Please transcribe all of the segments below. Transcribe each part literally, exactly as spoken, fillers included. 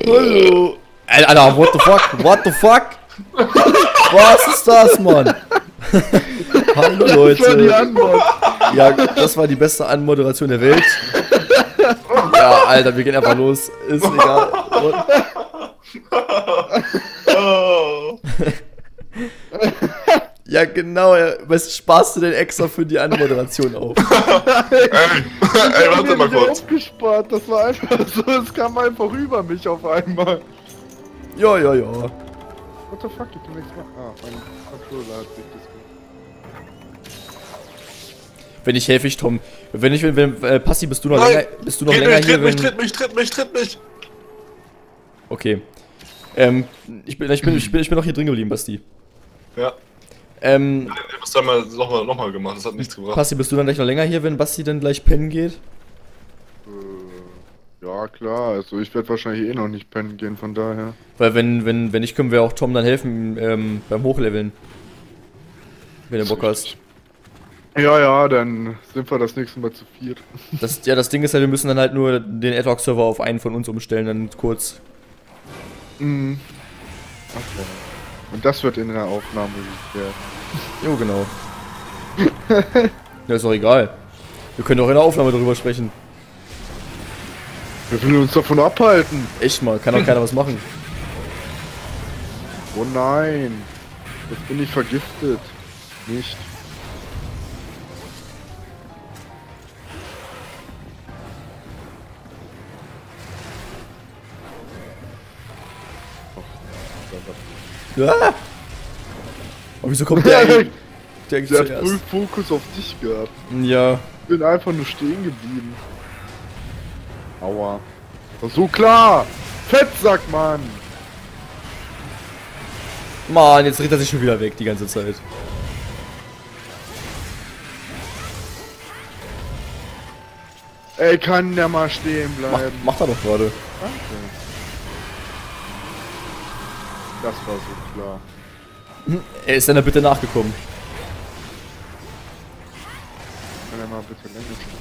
Hallo. Alter, what the fuck? What the fuck? Was ist das, Mann? Hallo, Leute. Das war die Antwort. Ja, das war die beste Anmoderation der Welt. Ja, Alter, wir gehen einfach los. Ist egal. Ja, genau. Was sparst du denn extra für die Anmoderation auf? Ey, ey, warte mal kurz. Aufgespart. Das war einfach so, es kam einfach über mich auf einmal. Ja, ja, ja. What the fuck, ich kann nichts machen. Ah, mein Controller hat sich das. Wenn ich helfe ich Tom. Wenn ich, wenn, wenn äh, Passi, bist du noch Nein. länger, bist du noch Tritt länger mich, hier? tritt mich, Wenn... tritt mich, tritt mich, tritt mich. Okay. Ähm, ich bin, ich bin, ich bin, ich bin noch hier drin geblieben, Basti. Ja. Ähm, Was haben wir nochmal noch mal gemacht? Das hat nichts gebracht. Passi, bist du dann gleich noch länger hier, wenn Basti dann gleich pennen geht? Äh, ja, klar, also ich werde wahrscheinlich eh noch nicht pennen gehen, von daher. Weil wenn, wenn, wenn nicht, können wir auch Tom dann helfen ähm, beim Hochleveln. Wenn du Bock hast. Ja, ja, dann sind wir das nächste Mal zu viert. Das, ja, das Ding ist halt, wir müssen dann halt nur den Ad-Hoc-Server auf einen von uns umstellen, dann kurz. Mhm. Okay. Und das wird in der Aufnahme geklärt. Jo, genau. Ja, ist doch egal. Wir können doch in der Aufnahme darüber sprechen. Wir will uns davon abhalten. Echt mal, kann doch keiner was machen. Oh nein. Jetzt bin ich vergiftet. Nicht. Ah! Aber wieso kommt der eigentlich? Der eigentlich Der hat zuerst? voll Fokus auf dich gehabt. Ja. Ich bin einfach nur stehen geblieben. Aua. War so klar! Fettsack, Mann! Mann, jetzt dreht er sich schon wieder weg die ganze Zeit. Ey, kann der mal stehen Mach, bleiben? macht er doch gerade. Danke. Das war so klar. Er ist dann da bitte nachgekommen. Kann er mal bitte länger stehen?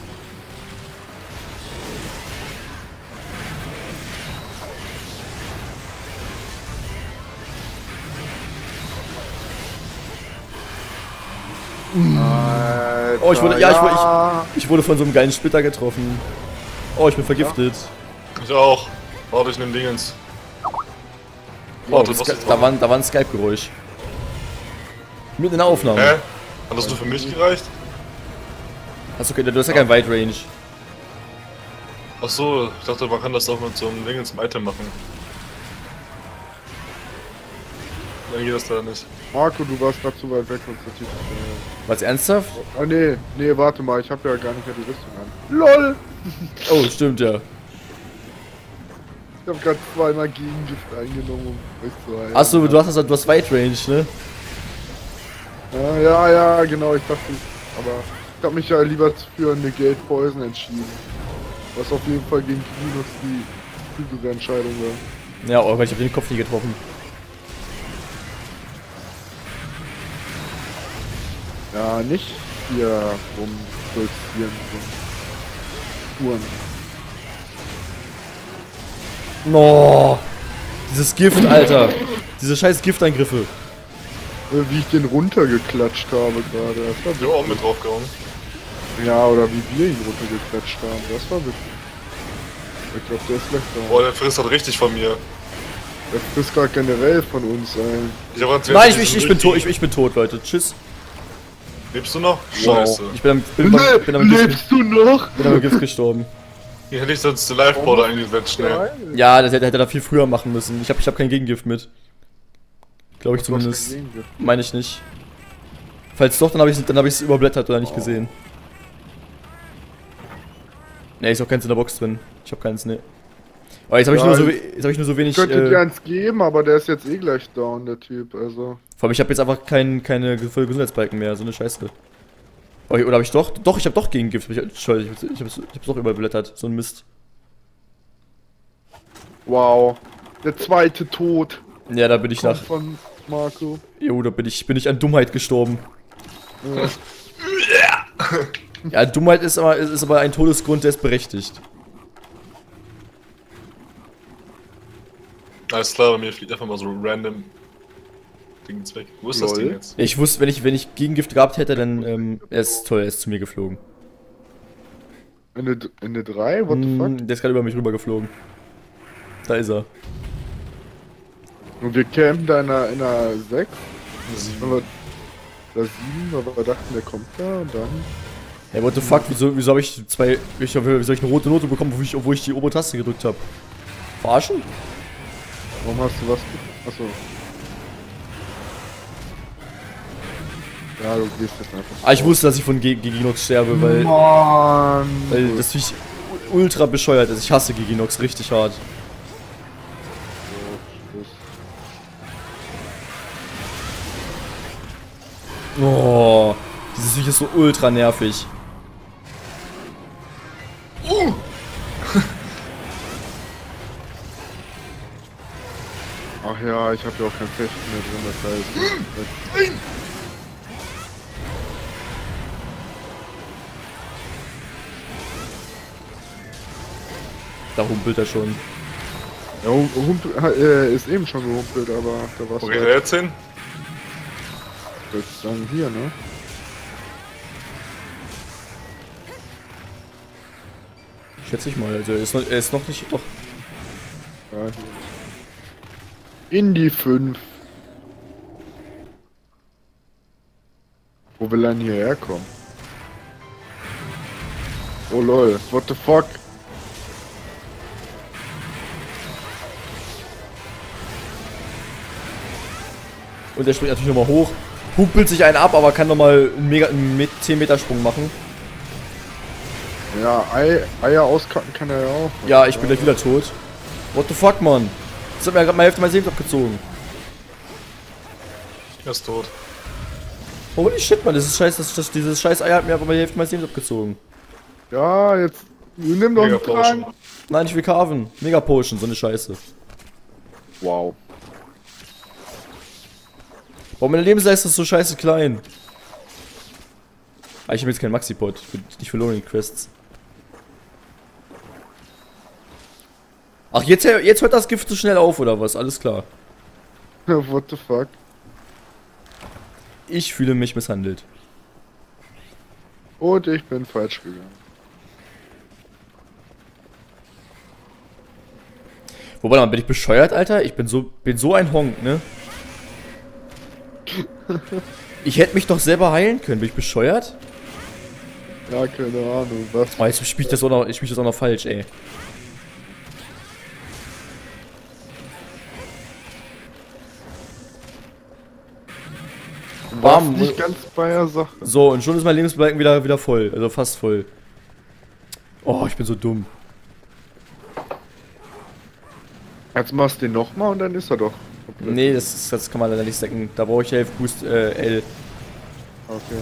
Alter, Oh, ich wurde, ja, ja. Ich, ich, ich wurde von so einem geilen Splitter getroffen. Oh, ich bin vergiftet. Ich auch. Warte, ich nehm Dingens. Oh, Warte, das, was ist da, war, da war ein Skype-Geräusch. Mitten in der Aufnahme. Hä? Hat das nur für mich gereicht? Hast du, du hast ja kein Wide Range. Ach so, ich dachte, man kann das auch mit so einem Dingens im Item machen. Dann geht das da nicht. Marco, du warst gerade zu weit weg und vertieft. Was, ernsthaft? Ah nee, nee, warte mal, ich habe ja gar nicht mehr die Rüstung an. LOL! Oh, stimmt ja. Ich habe gerade zweimal Gegengift eingenommen, um euch zu heilen. Achso, du hast, du hast Wide Range, ne? Ja, ja, ja, genau, ich dachte, aber ich habe mich ja lieber für eine Gate Poison entschieden. Was auf jeden Fall gegen Linus die klügere Entscheidung war. Ja, oh, ich hab den Kopf nie getroffen. Ja, nicht hier rumpulsieren, so Spuren. No, dieses Gift, Alter. Diese scheiß Giftangriffe. Äh, Wie ich den runtergeklatscht habe gerade. Das war Ich hab auch mit draufgehauen. Ja, oder wie wir ihn runtergeklatscht haben. Das war wirklich. Ich glaube, der ist gleich da. Boah, der frisst halt richtig von mir. Der frisst gerade generell von uns, ey. Ich hab grad Nein, ich, diesen ich, ich bin tot, ich, richtigen- ich bin tot, Leute. Tschüss. Lebst du noch? Wow. Scheiße. Ich bin am, bin, bin, bin am, Gift, Lebst du noch? bin am Gift gestorben. Hier hätte ich sonst die Live-Border eingesetzt, schnell. Ja, das hätte, hätte er da viel früher machen müssen. Ich habe ich hab kein Gegengift mit. Glaube ich Du hast zumindest. kein Gegengift. Meine ich nicht. Falls doch, dann habe ich dann hab es überblättert oder nicht gesehen. Ne, ist auch keins in der Box drin. Ich habe keins, ne. Aber jetzt habe ich, Ja, nur so we- ich- jetzt hab ich nur so wenig. Ich könnte Äh, dir eins geben, aber der ist jetzt eh gleich down, der Typ, also. vor allem, ich habe jetzt einfach kein, keine volle Gesundheitsbalken mehr, so eine Scheiße. Oh, oder habe ich doch? Doch, ich habe doch Gegengift. Ich, Entschuldigung, ich, ich habe es doch überblättert. So ein Mist. Wow. Der zweite Tod Ja, da bin ich kommt nach. von Marco. Jo, da bin ich, bin ich an Dummheit gestorben. Ja. Ja, Dummheit ist aber, ist aber ein Todesgrund, der ist berechtigt. Alles klar, bei mir fliegt einfach mal so random Dings weg. Wo ist das Lol. Ding jetzt? Ich wusste, wenn ich, wenn ich Gegengift gehabt hätte, dann, ähm, er ist toll, er ist zu mir geflogen. Ende, Ende drei? What the fuck? Mm, der ist gerade über mich rüber geflogen. Da ist er. Und wir campen da in einer, in einer sechs. Sieben. Aber, da sieben, aber wir dachten, der kommt da und dann. Hey, what the fuck, wieso, wieso habe ich zwei, ich, wie soll ich eine rote Note bekommen, obwohl ich, obwohl ich die obere Taste gedrückt habe? Verarschen? Warum hast du was? Achso. Ja, du gehst jetzt einfach. Ah, ich wusste, dass ich von Ge- Giginox sterbe, weil, Mann! weil das Viech ultra bescheuert ist. Ich hasse Giginox richtig hart. Oh, dieses Viech ist so ultra nervig. Uh! Ach ja, ich habe ja auch kein Fechten mehr drin, das heißt. Da humpelt er schon. Ja, hum, humpel, äh, ist eben schon gehumpelt, aber da war's Wo geht halt, er jetzt hin? würde ich sagen, hier, ne? Schätze ich mal, also er ist noch, er ist noch nicht, doch. Ja, hier. In die fünf. Wo will er denn hierher kommen? Oh lol, what the fuck? Und er springt natürlich nochmal hoch, humpelt sich einen ab, aber kann nochmal einen, Mega- einen zehn Meter Sprung machen. Ja, Ei, Eier auskacken kann er ja auch. Ja, ich bin gleich wieder tot. What the fuck, Mann? Das hat mir ja gerade mal Hälfte meines Lebens abgezogen. Er ist tot. Holy shit, Mann, das ist scheiße, das, das, dieses scheiß Ei hat mir einfach mal die Hälfte meines Lebens abgezogen. Ja, jetzt nimm doch Mega einen Trank. Potion. Nein, ich will carven. Mega Potion, so eine Scheiße. Wow. Warum meine Lebensleiste ist so scheiße klein? Ah, ich habe jetzt keinen Maxi-Pot, für- nicht für Lonely Quests. Ach, jetzt, jetzt hört das Gift so schnell auf, oder was? Alles klar. What the fuck? Ich fühle mich misshandelt. Und ich bin falsch gegangen. Wobei, dann bin ich bescheuert, Alter? Ich bin so, bin so ein Honk, ne? Ich hätte mich doch selber heilen können. Bin ich bescheuert? Ja, keine Ahnung, was. Oh, jetzt spiele ich das auch noch, ich spiel das auch noch falsch, ey. Du warst Bam. nicht ganz bei der Sache. So, und schon ist mein Lebensbalken wieder, wieder voll. Also fast voll. Oh, ich bin so dumm. Jetzt machst du den nochmal und dann ist er doch. komplett. Nee, das, ist, das kann man leider nicht stacken. Da brauche ich Health Boost äh, L. Okay.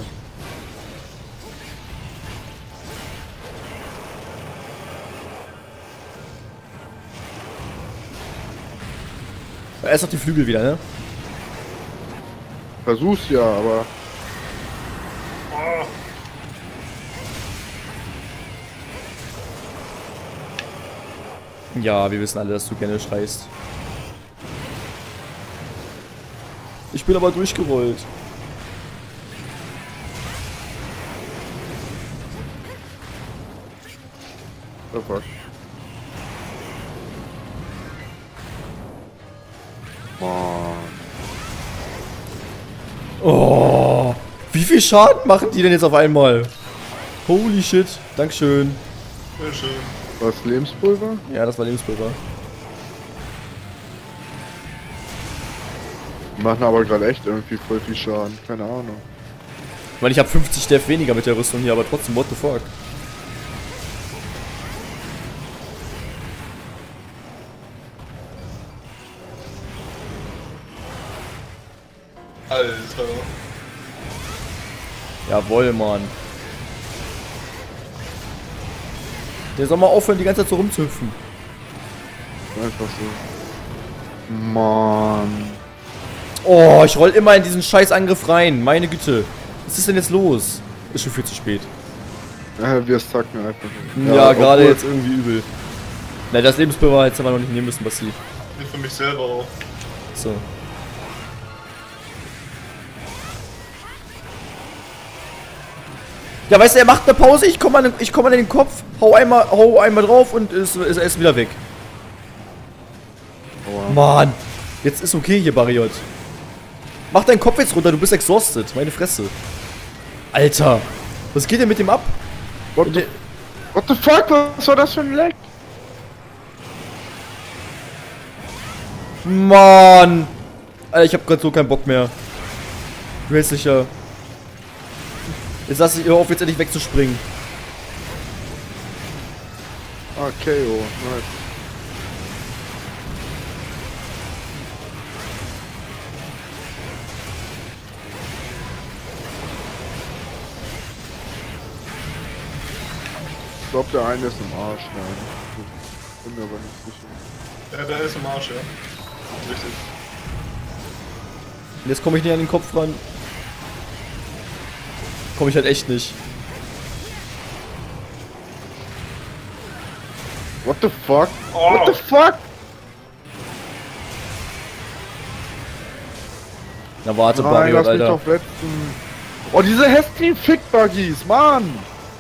Erst noch die Flügel wieder, ne? Versuch's ja, aber. Ja, wir wissen alle, dass du gerne schreist. Ich bin aber durchgerollt. Oh fuck. Mann. Oh, wie viel Schaden machen die denn jetzt auf einmal? Holy shit, Dankeschön. Sehr schön. Was, Lebenspulver? Ja, das war Lebenspulver. Die machen aber gerade echt irgendwie voll viel Schaden. Keine Ahnung. Ich meine, ich habe fünfzig Def weniger mit der Rüstung hier, aber trotzdem, what the fuck? Alter. Jawohl, Mann. Der soll mal aufhören, die ganze Zeit so rumzuhüpfen. Einfach so. Mann. Oh, ich roll immer in diesen scheiß Angriff rein. Meine Güte. Was ist denn jetzt los? Ist schon viel zu spät. Ja, wir zacken einfach. Ja, gerade obwohl- jetzt irgendwie übel. Na, das Lebenspulver hättest du aber noch nicht nehmen müssen, Basti. Nee, für mich selber auch. So. Ja, weißt du, er macht eine Pause, ich komme an, ich komm an den Kopf, hau einmal, hau einmal drauf und ist, ist, ist wieder weg. Aua. Mann, jetzt ist okay hier, Barriot. Mach deinen Kopf jetzt runter, du bist exhausted, meine Fresse. Alter, was geht denn mit dem ab? What the, what the fuck, was war das für ein Leck? Mann! Alter, ich hab grad so keinen Bock mehr. Du hältst dich ja. Jetzt lass ich, hör auf, jetzt endlich wegzuspringen. Ah, K O, nice. Ich glaube, der eine ist im Arsch, nein. Ich bin mir aber nicht sicher. Ja, der ist im Arsch, ja. Richtig. Und jetzt komme ich nicht an den Kopf ran. Komme ich halt echt nicht. What the fuck? Oh. What the fuck? Na warte, Nein, Barriot, lass mich Alter. doch wetzen. Oh, diese heftigen Fick-Buggies, Mann!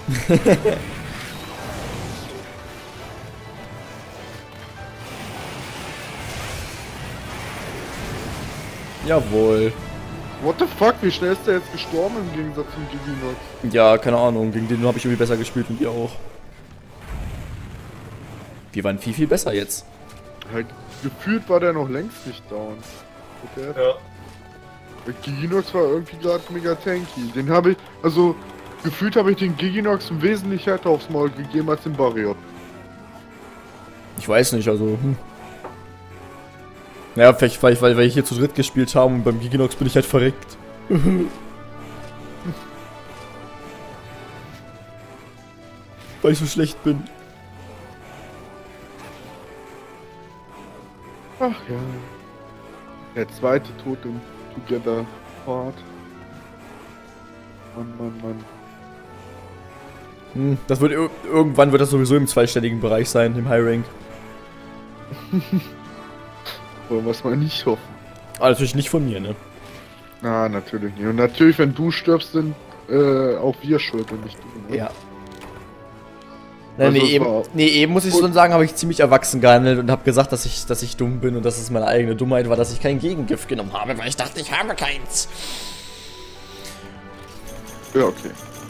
Jawohl. What the fuck, wie schnell ist der jetzt gestorben im Gegensatz zum Giginox? Ja, keine Ahnung, gegen den habe ich irgendwie besser gespielt und ihr auch. Wir waren viel, viel besser jetzt. Halt, gefühlt war der noch längst nicht down. Okay. Ja. Der Giginox war irgendwie gerade mega tanky. Den habe ich, also, gefühlt habe ich den Giginox wesentlich härter aufs Maul gegeben als den Barriot. Ich weiß nicht, also, hm. Naja, vielleicht weil, weil wir hier zu dritt gespielt haben und beim Giginox bin ich halt verreckt. Weil ich so schlecht bin. Ach ja. Der zweite Tod im Together Part. Mann, Mann, Mann. Hm, das wird ir irgendwann wird das sowieso im zweistelligen Bereich sein, im High Rank. Wollen wir es mal nicht hoffen. Aber natürlich nicht von mir, ne? Na, natürlich nicht. Und natürlich, wenn du stirbst, sind äh, auch wir schuld und nicht du. Ne? Ja. Nee, Also nee, es eben, war- nee, eben muss ich schon sagen, habe ich ziemlich erwachsen gehandelt und habe gesagt, dass ich, dass ich dumm bin und dass es meine eigene Dummheit war, dass ich kein Gegengift genommen habe, weil ich dachte, ich habe keins. Ja, okay.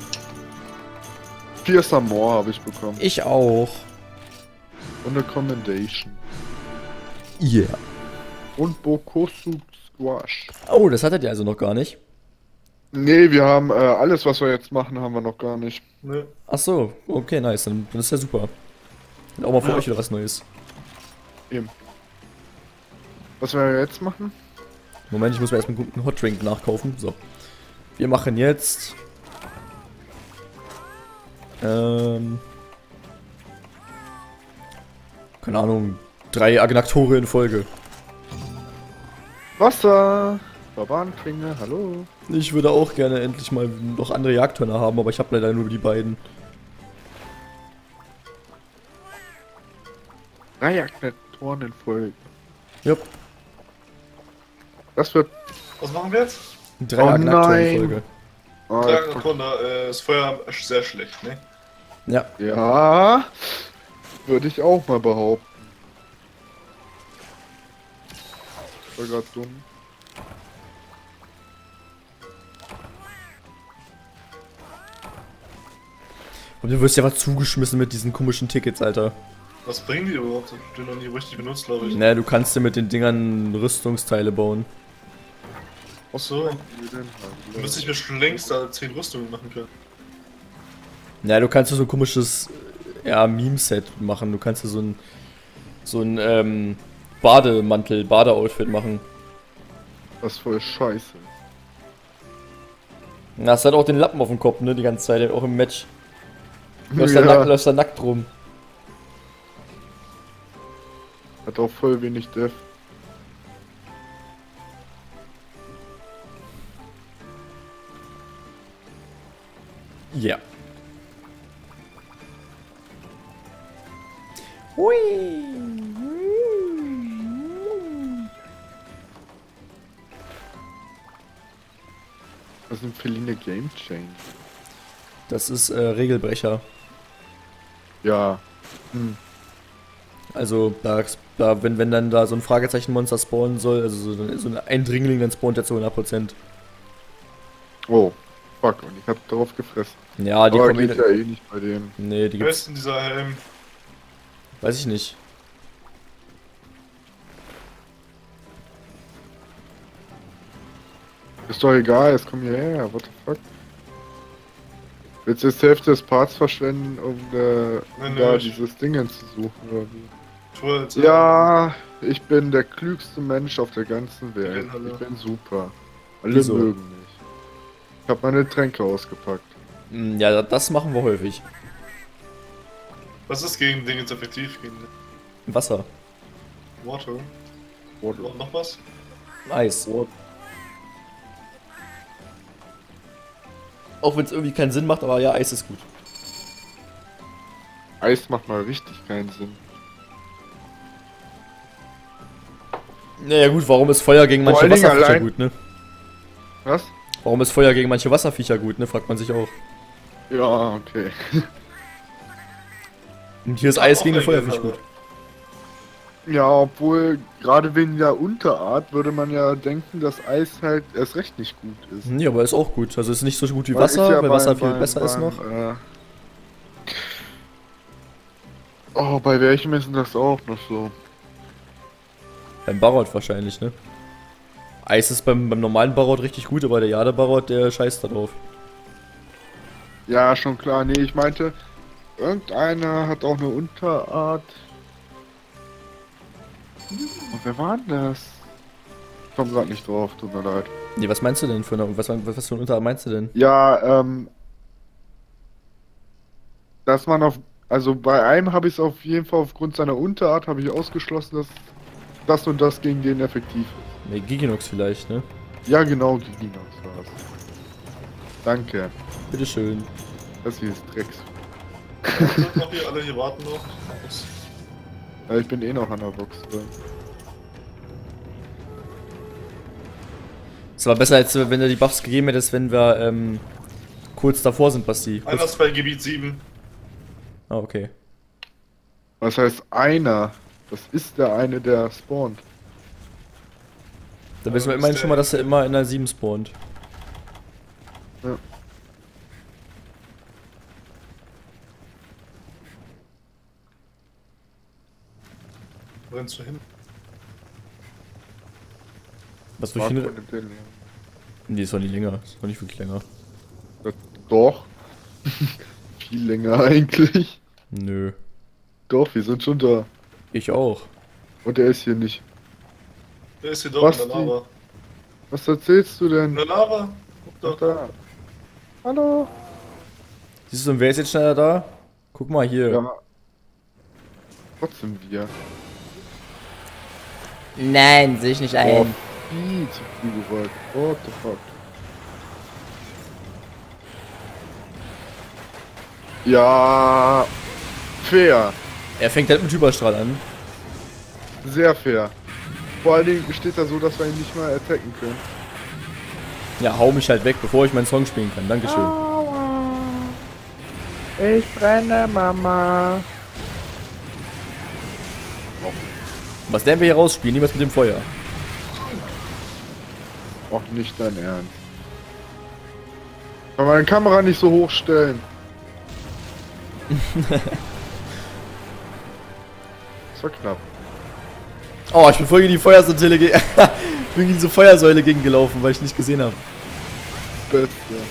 Vier Samor habe ich bekommen. Ich auch. Und eine Commendation. Yeah. Und Bokosu Squash. Oh, das hattet ihr also noch gar nicht. Nee, wir haben äh, alles, was wir jetzt machen, haben wir noch gar nicht. Ne. Ach so, okay, nice, dann, dann ist ja super. Und auch mal für Ja. euch wieder was Neues. Eben. Was wir jetzt machen? Moment, ich muss mir erstmal einen guten Hotdrink nachkaufen. So. Wir machen jetzt. Ähm. Keine Ahnung. Drei Agnaktore in Folge. Wasser! Barbarenklinge, hallo. Ich würde auch gerne endlich mal noch andere Jagdhörner haben, aber ich habe leider nur die beiden. Drei Agnatoren in Folge. Jupp. Das wird. Was machen wir jetzt? Drei Oh Agnaktoren in nein. Folge. Oh, Drei Runde, äh, das Feuer ist sehr schlecht, ne? Ja. ja. Würde ich auch mal behaupten. War grad dumm. Und du wirst ja was zugeschmissen mit diesen komischen Tickets, Alter. Was bringen die überhaupt? Ich hab den noch nie richtig benutzt, glaube ich. Naja, du kannst dir mit den Dingern Rüstungsteile bauen. Achso, Wie denn? dann müsste ich mir schon längst da zehn Rüstungen machen können. Ja, du kannst dir so ein komisches, ja, Meme-Set machen. Du kannst dir so ein, so ein, ähm, Bademantel, Badeoutfit machen. Das ist voll scheiße. Na, hast halt auch den Lappen auf dem Kopf, ne, die ganze Zeit, auch im Match. Du läufst, da, Ja. nackt, läufst da nackt rum. Hat auch voll wenig Def. Ja. Hui. Was sind Feline Game Change? Das ist äh, Regelbrecher. Ja. Hm. Also, da, da wenn, wenn dann da so ein Fragezeichenmonster spawnen soll, also so, so ein Eindringling, dann spawnt der zu hundert Prozent. Oh, fuck, und ich hab drauf gefressen. Ja, die Aber kommen geht in, ja eh nicht bei dem. Nee, die Wer gibt's. ist denn dieser Helm? Weiß ich nicht. Ist doch egal, jetzt komm hierher, what the fuck? Willst du jetzt die Hälfte des Parts verschwenden, um äh, Nein, da nicht. dieses Ding zu suchen, oder wie? Tu halt, äh, Ja, ich bin der klügste Mensch auf der ganzen Welt. bin alle. Ich bin super. Alle Wieso? mögen mich. Ich habe meine Tränke ausgepackt. Hm, Ja, das machen wir häufig. Was ist gegen Dingens effektiv? Gegen Wasser, Water? Water. Und noch was? Eis. Auch wenn es irgendwie keinen Sinn macht, aber ja, Eis ist gut. Eis macht mal richtig keinen Sinn. Naja gut, warum ist Feuer gegen Vor manche allen Dingen Wasserviecher allein- gut, ne? Was? Warum ist Feuer gegen manche Wasserviecher gut, ne? Fragt man sich auch. Ja, okay. Und hier ist Ja, Eis auch gegen den eine Feuerviech Idee, gut. Ja, obwohl, gerade wegen der Unterart würde man ja denken, dass Eis halt erst recht nicht gut ist. Nee, aber ist auch gut. Also ist nicht so gut wie Weil Wasser, ist ja weil beim- Wasser viel beim- besser ist beim, noch. Äh oh, bei welchem ist denn das auch noch so? Beim Barot wahrscheinlich, ne? Eis ist beim, beim normalen Barot richtig gut, aber der Jade Barot, der scheißt da drauf. Ja, schon klar. Nee, ich meinte, irgendeiner hat auch eine Unterart. Und wer war denn das? Ich komm grad nicht drauf, tut mir leid. Nee, was meinst du denn für eine, was, was für ein Unterart meinst du denn? Ja, ähm. Dass man auf. Also bei einem habe ich es auf jeden Fall aufgrund seiner Unterart habe ich ausgeschlossen, dass das und das gegen den effektiv ist. Ne, Giginox vielleicht, ne? Ja, genau, Giginox war es. Danke. Bitteschön. Das hier ist Drecks. Sind noch hier, alle hier warten noch. Das- Ja, ich bin eh noch an der Box drin. Es war besser, als wenn du die Buffs gegeben hättest, wenn wir ähm, kurz davor sind, Basti. Einer Kurz... ist bei Gebiet sieben. Ah, okay. Was heißt einer? Das ist der eine, der spawnt. Dann wissen wir Ähm, immerhin ist schon der- mal, dass er immer in der sieben spawnt. Ja. Wo rennst du hin? Was für Marco ich finde. nimmt den. Nee, ist doch nicht länger. Ist doch nicht wirklich länger. Das, doch. Viel länger eigentlich. Nö. Doch, wir sind schon da. Ich auch. Und er ist hier nicht. Der ist hier doch Was in der die- Lava. Was erzählst du In denn? der Lava? Guck Doch doch. da. Hallo? Siehst du, und wer ist jetzt schneller da? Guck mal hier. Ja. Trotzdem wir. Nein, sehe ich nicht Oh, ein. viel zu viel gewollt. What the fuck? Ja. Fair. Er fängt halt mit Hyperstrahl an. Sehr fair. Vor allen Dingen steht da so, dass wir ihn nicht mal attacken können. Ja, hau mich halt weg, bevor ich meinen Song spielen kann. Dankeschön. Ich brenne, Mama. Was lernen wir hier rausspielen? Niemals mit dem Feuer. Auch nicht dein Ernst. Kann meine Kamera nicht so hoch stellen. Das war knapp. Oh, ich bin voll gegen die Feuersäule gegen. Ich bin gegen diese Feuersäule gegengelaufen, weil ich nicht gesehen habe. Beste.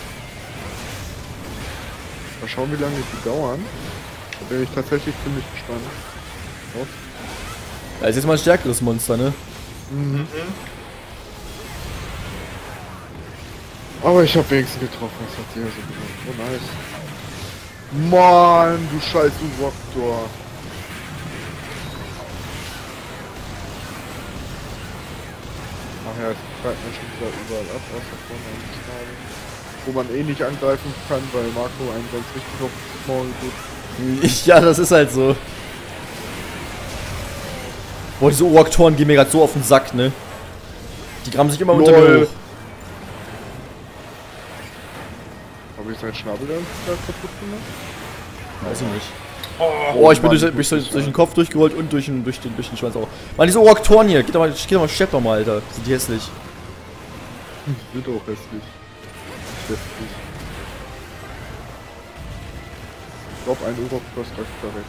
Mal schauen, wie lange die dauern. Da bin ich tatsächlich ziemlich gespannt. Oh. Da ist jetzt mal ein stärkeres Monster, ne? Mhm. Aber ich hab wenigstens getroffen, das hat sehr so gut. Oh nice. Mann, du scheiß Uwoktor. Ach ja, es treibt man schon wieder überall ab, außer vorne an die Schale. Wo man eh nicht angreifen kann, weil Marco einen sonst richtig auf das Maul geht. Ja, das ist halt so. Boah, diese Uraktoren gehen mir gerade so auf den Sack, ne? Die graben sich immer unter mir Lol. hoch. Habe ich seinen Schnabel dann kaputt gemacht? Weiß ich nicht. Oh, Oh, ich bin Mann, durch, durch, durch, durch den Kopf durchgerollt und durch den, durch den, durch den Schwanz auch. Mann, diese Oraktoren hier, geht doch mal, geht doch mal, stepp doch mal, Alter. Sind die hässlich. Wird auch hässlich. Hässlich. Ich glaube, ein Oraktor ist korrekt.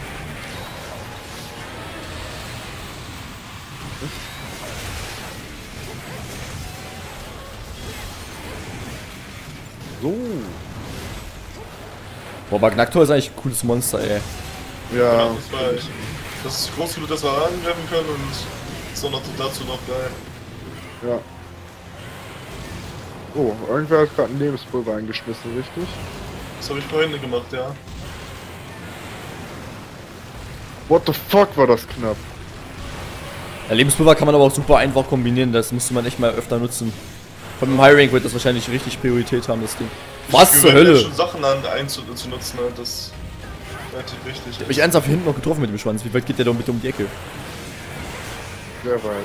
So. Boah, aber Gnaktor ist eigentlich ein cooles Monster, ey. Ja. Ja, das war echt. Das ist groß genug, dass wir angreifen können und ist auch noch dazu noch geil. Ja. Oh, irgendwer hat gerade ein Lebenspulver eingeschmissen, richtig? Das habe ich vorhin gemacht, ja. What the fuck war das knapp? Ja, Lebenspulver kann man aber auch super einfach kombinieren, das müsste man echt mal öfter nutzen. Von dem High Rank wird das wahrscheinlich richtig Priorität haben, das Ding. Was Ich zur gewöhne Hölle? schon Sachen an einzunutzen, halt, das ist relativ wichtig. Ich hab mich ernsthaft hinten noch getroffen mit dem Schwanz. Wie weit geht der doch mit um die Ecke? Sehr weit.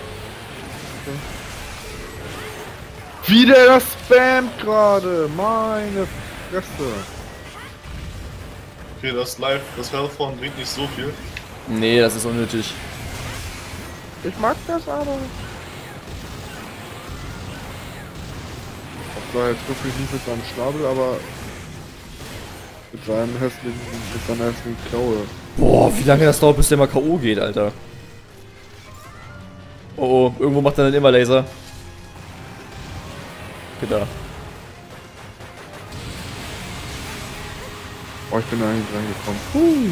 Wie der das spammt gerade! Meine Fresse! Okay, das Live, das Hellform bringt nicht so viel. Nee, das ist unnötig. Ich mag das aber. Das war jetzt wirklich nicht mit seinem Schnabel, aber mit seinem hässlichen, mit seiner hässlichen Klaue. Boah, wie lange das dauert, bis der mal K O geht, Alter. Oh, oh, irgendwo macht er dann immer Laser. Okay, da. Oh, ich bin da nicht reingekommen. Huh.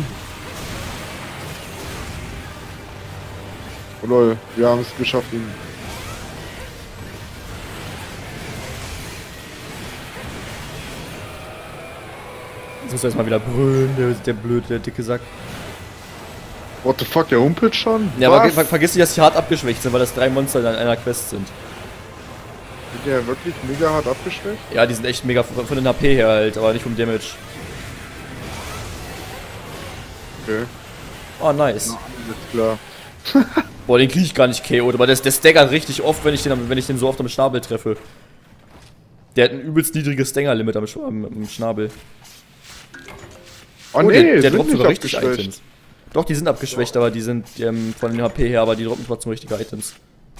Oh lol, wir haben es geschafft, ihn. Jetzt muss er erstmal wieder brüllen, der, der blöde, der dicke Sack. What the fuck, der humpelt schon? Ja, Was? aber ver vergiss nicht, dass die hart abgeschwächt sind, weil das drei Monster in einer Quest sind. Sind der wirklich mega hart abgeschwächt? Ja, die sind echt mega von von den H P her halt, aber nicht vom Damage. Okay. Oh, nice. Ist klar. Boah, den krieg ich gar nicht K O, aber der, der staggert richtig oft, wenn ich den, wenn ich den so oft am Schnabel treffe. Der hat ein übelst niedriges Stagger-Limit am, Sch- am, am Schnabel. Oh, Oh, nee, der, der sind droppt nicht sogar richtig abgeschwächt. Items. Doch, die sind abgeschwächt, aber die sind ähm, von den H P her, aber die droppen trotzdem richtige Items.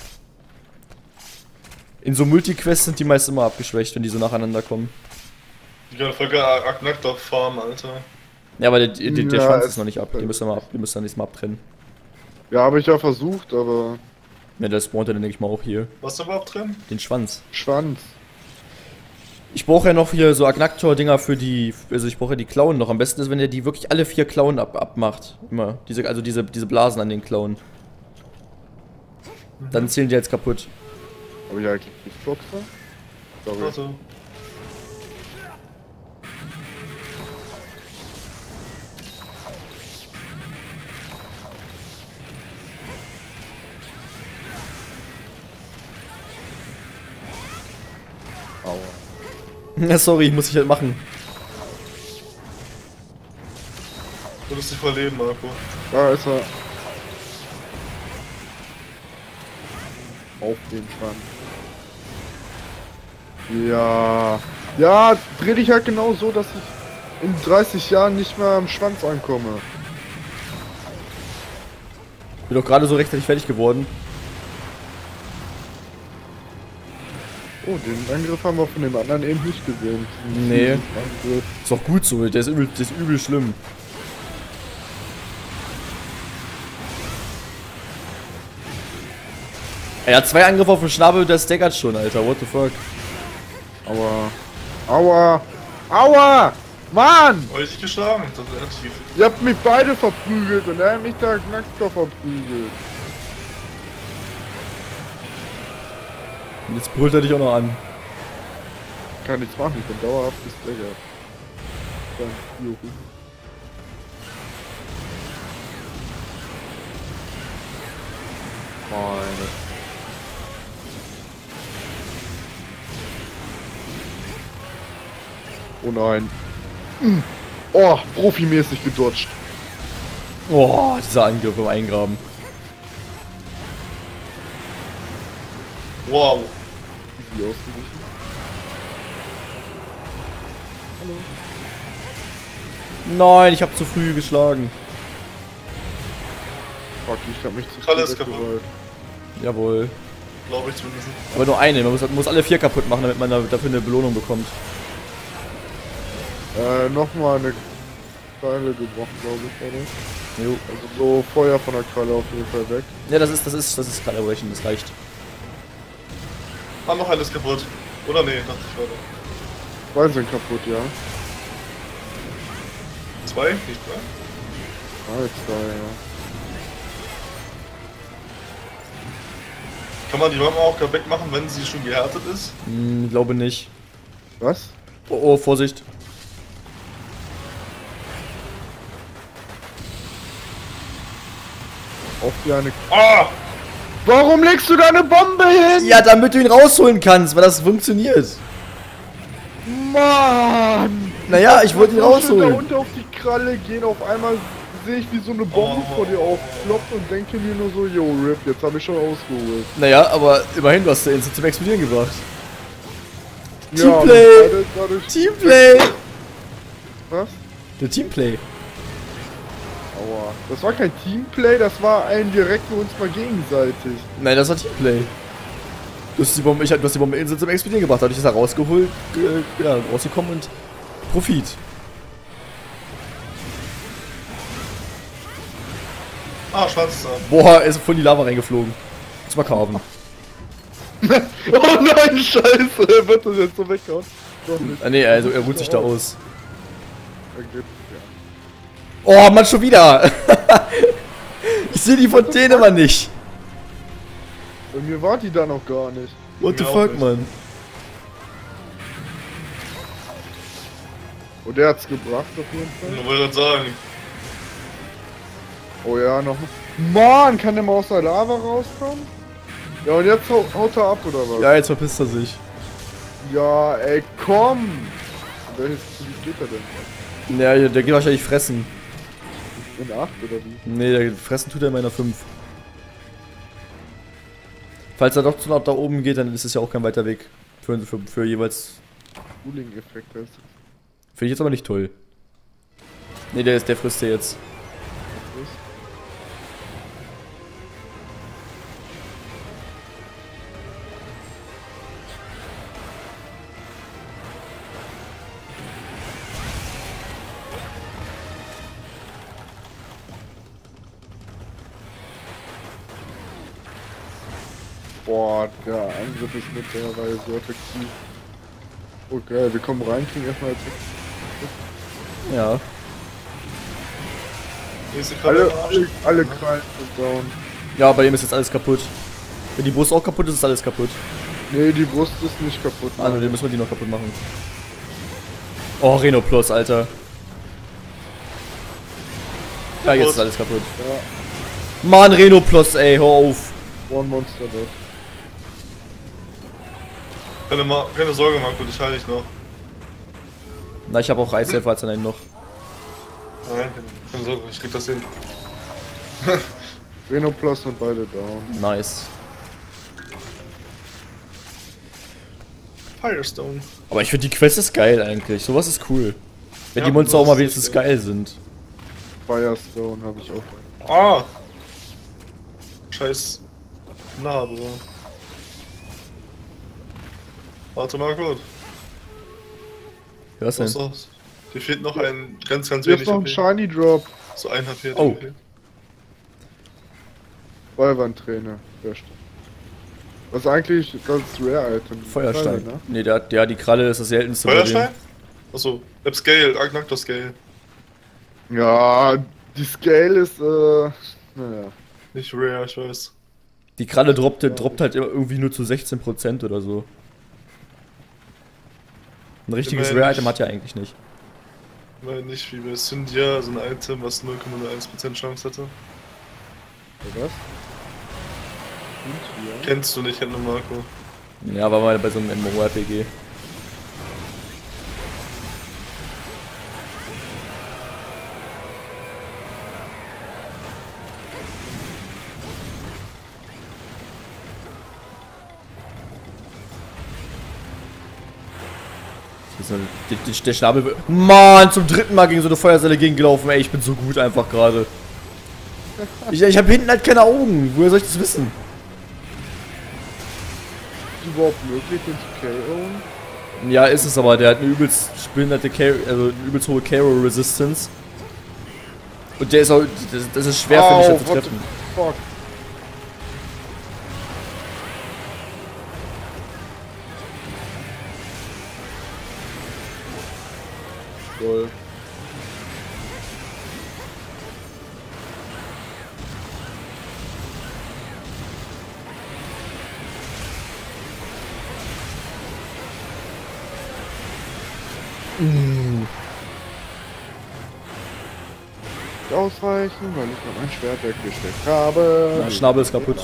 In so Multiquests sind die meist immer abgeschwächt, wenn die so nacheinander kommen. Die kann voll Agnaktor farmen, Alter. Ja, aber der, der, der Ja, Schwanz es- ist noch nicht ab. Den müssen wir mal ab, den müssen wir nächstes Mal abtrennen. Ja, habe ich ja versucht, aber Ja, der spawnt dann denke ich mal auch hier. Was ist da überhaupt drin? Den Schwanz. Schwanz. Ich brauche ja noch hier so Agnaktor-Dinger für die. Also ich brauche ja die Klauen noch. Am besten ist, wenn er die wirklich alle vier Klauen ab, abmacht. Immer. Diese, also diese, diese Blasen an den Klauen. Dann zählen die jetzt kaputt. Habe ich eigentlich Kickboxer? Sorry. Warte. Aua. Ja, sorry, muss ich halt machen. Du wirst dich verleben, Marco. Da ist er. Auf den Schwanz. Ja. Ja, dreh dich halt genau so, dass ich in dreißig Jahren nicht mehr am Schwanz ankomme. Bin doch gerade so rechtzeitig fertig geworden. Oh, den Angriff haben wir von dem anderen eben nicht gesehen. Nee. Angriff. Ist doch gut so, der ist übel, der ist übel schlimm. Er hat zwei Angriffe auf den Schnabel und der staggert schon, Alter. What the fuck? Aua. Aua. Aua! Mann! Hab ich dich geschlagen? Das ist relativ. Ihr habt mich beide verprügelt und er hat mich da Knackstoff verprügelt. Und jetzt brüllt er dich auch noch an. Kann nichts machen, ich bin dauerhaft gestaggert. Dann, juhu. Meine. Oh nein. Mm. Oh, profimäßig gedodged. Oh, dieser Angriff im Eingraben. Wow. Easy ausgewichen. Nein, ich habe zu früh geschlagen. Fuck, ich hab mich zu Kralle früh ist kaputt. weggerollt. Jawohl. Glaube ich zumindest. Aber nur eine, man muss, man muss alle vier kaputt machen, damit man da- dafür eine Belohnung bekommt. Äh, nochmal eine Kralle gebrochen, glaube ich, oder? Jo. Also so Feuer von der Kralle auf jeden Fall weg. Ja, das ist, das ist, das ist Calibration, das reicht. Ah, noch alles kaputt. Oder nee, dachte ich weiter. Zwei sind kaputt, ja. Zwei? Nicht drei? Ah, zwei, ja. Kann man die Mama auch gar wegmachen, wenn sie schon gehärtet ist? Hm, glaube nicht. Was? Oh, oh, Vorsicht. Auf die eine. Ah! Warum legst du da eine Bombe hin? Ja, damit du ihn rausholen kannst, weil das funktioniert. Mann! Naja, ich wollte ihn Da rausholen. unter auf die Kralle gehen, auf einmal sehe ich, wie so eine Bombe Oh. vor dir aufploppt und denke mir nur so, yo, Rip, jetzt habe ich schon ausgeholt. Naja, aber immerhin, du hast den Instant zum Explodieren gebracht. Ja, Teamplay! dadurch- dadurch- Teamplay! Was? Der Teamplay. Aua. Das war kein Teamplay, das war ein direkt für uns mal gegenseitig. Nein, das war Teamplay. Du hast die Bombe, ich, du hast die Bombe instant zum Explodieren gebracht, dadurch ist er rausgeholt, äh, ja, rausgekommen und Profit. Ah, schwarzes Arm. Boah, er ist voll in die Lava reingeflogen. Muss mal carven. Oh nein, scheiße, er wird das jetzt so weghauen. Doch nicht. Ah, nee, also er ruht sich da aus. Er geht, ja. Oh, Mann, schon wieder! Ich sehe die Fontäne aber nicht. Bei mir war die da noch gar nicht. What the Mir auch fuck, nicht. Mann? Und der hat's gebracht auf jeden Fall. Ich wollte gerade sagen. Oh ja, noch. Mann, kann der mal aus der Lava rauskommen? Ja, und jetzt hau- haut er ab, oder was? Ja, jetzt verpisst er sich. Ja, ey, komm! Welches Gebiet geht er denn? Ja, der geht wahrscheinlich fressen. In acht oder wie? Nee, der fressen tut er in meiner fünf. Falls er doch zu nach da oben geht, dann ist es ja auch kein weiter Weg. Für, für, für jeweils. Cooling-Effekt heißt das. Finde ich jetzt aber nicht toll. Nee, der, ist, der frisst der jetzt. Boah, der Angriff ist mittlerweile so effektiv. Oh geil, wir kommen rein, kriegen erstmal jetzt Ja. Nächste Kralle alle, im Arsch. alle, alle Krallen sind down. Ja, bei ihm ist jetzt alles kaputt. Wenn die Brust auch kaputt ist, ist alles kaputt. Nee, die Brust ist nicht kaputt. Ah, ne, dann müssen wir die noch kaputt machen. Oh, Reno Plus, Alter. Ja, jetzt ist alles kaputt. Ja, Mann, Reno Plus, ey, hör auf. One Monster dead. Keine, Ma keine Sorge, Marco, dich halte ich noch. Na, ich habe auch Eishelfer als einen noch. Nein, keine Sorge, ich krieg das hin. Reno Plus und beide down. Nice. Firestone. Aber ich finde die Quest ist geil eigentlich. Sowas ist cool. Wenn Ja, die Monster auch das mal ist wenigstens geil. geil sind. Firestone habe ich auch. Ah! Scheiß Narbe. Warte mal kurz. Was Was denn? aus? Dir fehlt noch ein ganz, ganz Hier ist wenig noch ein H P. Shiny Drop. So ein H P. Oh. fehlt. Feuerwandträne. Best. Was ist eigentlich das Rare-Item? Feuerstein. Kralle, ne? Nee, der hat, ja, die Kralle ist das seltenste. bei dem. Feuerstein? Achso, Scale, Agnactor Scale. Ja, die Scale ist, äh, naja. Nicht rare, ich weiß. Die Kralle droppt, droppt halt immer irgendwie nur zu sechzehn Prozent oder so. Ein richtiges Immerhin Rare-Item nicht. hat ja eigentlich nicht. Weil nicht wie bei Cynthia, so ein Item, was null Komma null eins Prozent Chance hatte. Oder was? Und hier? Kennst du nicht, kennt nur Marco. Ja, war mal bei so einem MMORPG. Das ist der, der, der Schnabel... Mann, zum dritten Mal gegen so eine Feuersäule gegengelaufen, ey, ich bin so gut einfach gerade. Ich, ich habe hinten halt keine Augen, woher soll ich das wissen? Ist überhaupt möglich, den zu K O? Ja, ist es aber, der hat eine übelst behinderte K O, also eine übelst hohe K O-Resistance. Und der ist auch, das, das ist schwer für mich zu treffen. Fuck. Lol. Mm. Ausreichen, weil ich noch mein Schwert weggesteckt habe. Der Schnabel ist kaputt.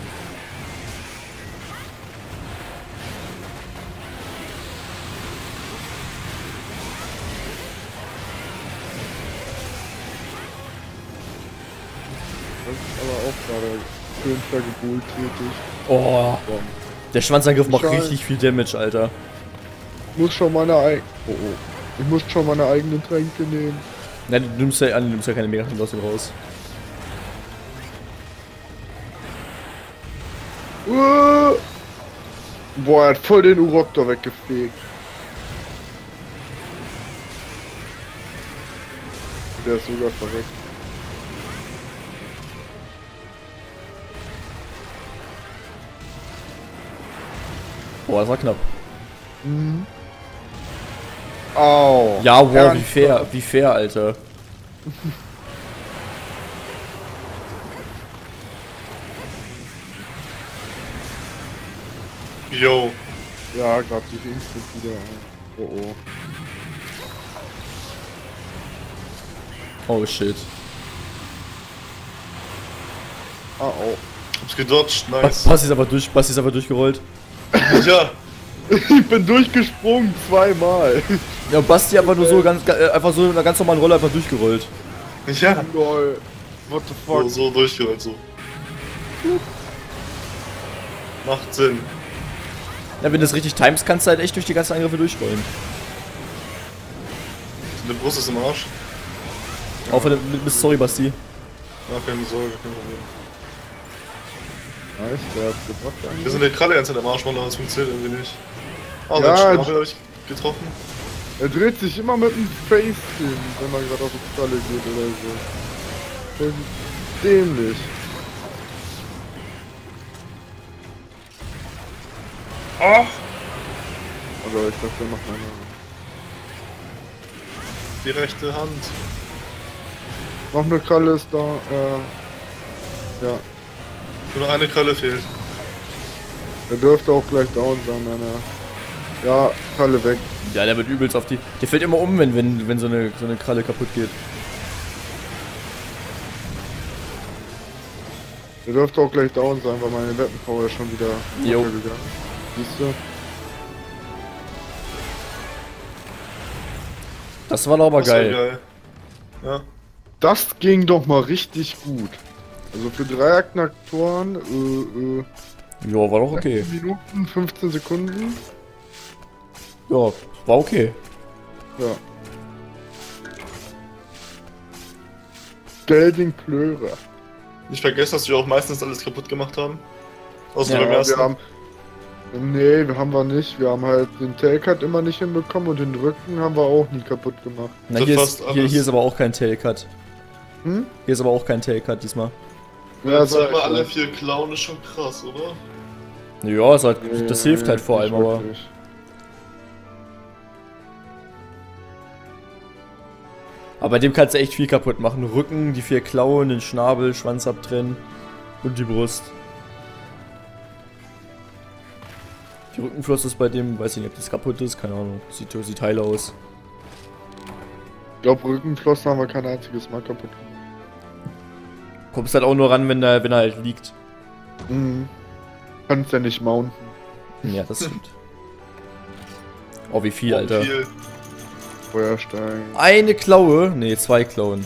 Das ist aber auch gerade schön vergebult tätig. Oh, der Schwanzangriff macht Scheiße. richtig viel Damage, Alter. Ich muss schon meine eigenen. Oh, oh. Ich muss schon meine eigenen Tränke nehmen. Nein, du nimmst ja, du nimmst ja keine Megatränke aus dem raus. Uh! Boah, er hat voll den Uroktor weggefegt. Der ist sogar verreckt. Boah, das war knapp. Mhm. Au. Ja, wow, wie Ernsthaft? fair, wie fair, Alter. Yo. Ja, gerade sich instant wieder. Oh oh. Oh shit. Ah, oh. Hab's gedodged, Ba- nice. Basti ist aber durch, Basti ist aber durchgerollt. Ja. Ich bin durchgesprungen zweimal. Ja, Basti einfach nur so ganz, äh, einfach so in einer ganz normalen Rolle einfach durchgerollt. Ja. Lol. What the So, fuck? so durchgerollt, so. Macht Sinn. Ja, wenn du das richtig timest, kannst du halt echt durch die ganzen Angriffe durchrollen. Die Brust ist im Arsch. Auch von der, mit, mit Sorry, Basti. Ja, keine Sorge, kein Problem. Nice, der hat's gebracht Wir eigentlich. sind der Kralle ganz in der Marsch, Mann, aber es funktioniert irgendwie nicht. Ah, Ja, ja, den ich- Schnabel hab ich getroffen. Er dreht sich immer mit dem Face hin, wenn man gerade auf die Kralle geht oder so. Voll dämlich. Ach! Aber ich dachte, der macht meine. Die rechte Hand. Noch eine Kralle ist da, äh. Ja. Nur noch eine Kralle fehlt. Er dürfte auch gleich down sein, wenn er. Ja, Kralle weg. Ja, der wird übelst auf die. Der fällt immer um, wenn, wenn, wenn so eine, so eine Kralle kaputt geht. Er dürfte auch gleich down sein, weil meine Wettenpower ist schon wieder Jo. runtergegangen. Siehst du? Das war doch aber Das war geil. geil. Ja. Das ging doch mal richtig gut. Also für drei Aknaktoren, äh, äh. Ja, war doch okay. sechzehn Minuten, fünfzehn Sekunden. Ja, war okay. Ja. Gelding Plöre. Nicht vergessen, dass wir auch meistens alles kaputt gemacht haben. Außer Ja, beim ersten. Wir haben. Nee, wir haben wir nicht. Wir haben halt den Tailcut immer nicht hinbekommen und den Rücken haben wir auch nie kaputt gemacht. Na, So hier, fast ist, hier, alles. hier ist aber auch kein Tailcut. Hm? Hier ist aber auch kein Tailcut diesmal. Ja, sag sag mal, ich alle ja. vier Klauen ist schon krass, oder? Ja, ist halt, Nee, das hilft halt vor nicht allem, aber. wirklich. Aber bei dem kannst du echt viel kaputt machen. Rücken, die vier Klauen, den Schnabel, Schwanz abtrennen und die Brust. Die Rückenflosse ist bei dem, weiß ich nicht, ob das kaputt ist, keine Ahnung. Sieht, sieht heil aus. Ich glaube, Rückenflossen haben wir kein einziges Mal kaputt gemacht. Kommst halt auch nur ran, wenn er, wenn er halt liegt. Mhm. Kannst ja nicht mounten. Ja, das stimmt. Oh, wie viel, Oh, Alter. viel. Feuerstein. Eine Klaue? Ne, zwei Klauen.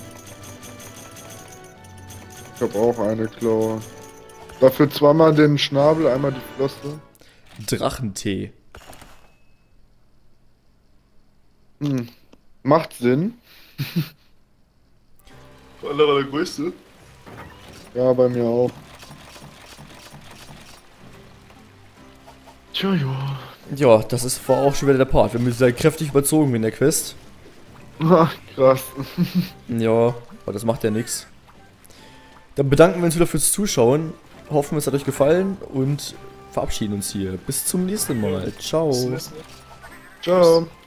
Ich habe auch eine Klaue. Dafür zweimal den Schnabel, einmal die Flosse. Drachentee. Hm. Macht Sinn. Vor allem war der größte. Ja, bei mir auch. Tja, ja. Ja, das ist, war auch schon wieder der Part. Wir haben uns sehr kräftig überzogen in der Quest. Ach, krass. Ja, aber das macht ja nichts. Dann bedanken wir uns wieder fürs Zuschauen. Hoffen, es hat euch gefallen und verabschieden uns hier. Bis zum nächsten Mal. Ciao. Bis zum nächsten Mal. Ciao.